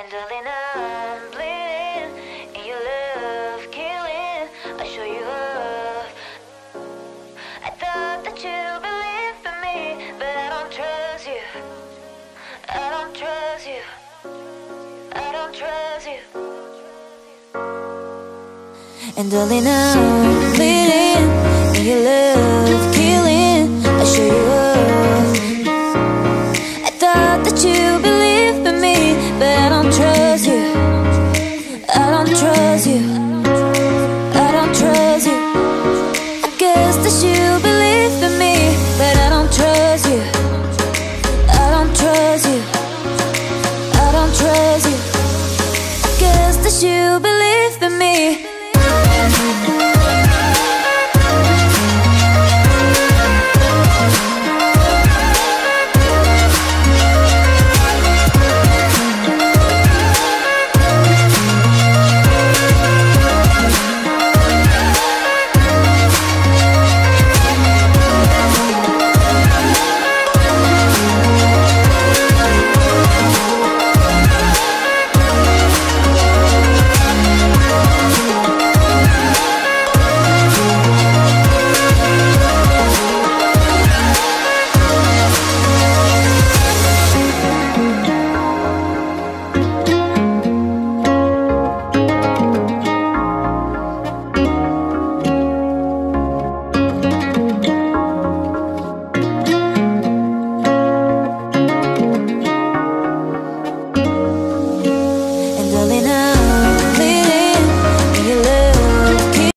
And darling, I'm bleeding, and your love killing. I show you love. I thought that you believed in me, but I don't trust you. I don't trust you. I don't trust you. And darling, I'm bleeding, and your love killing. I show you love. I thought that you believed in me, but I don't trust you. I don't trust you. I don't trust you. I guess that you believed in me, but I don't trust you. I don't trust you. I don't trust you. I guess that you believed in me,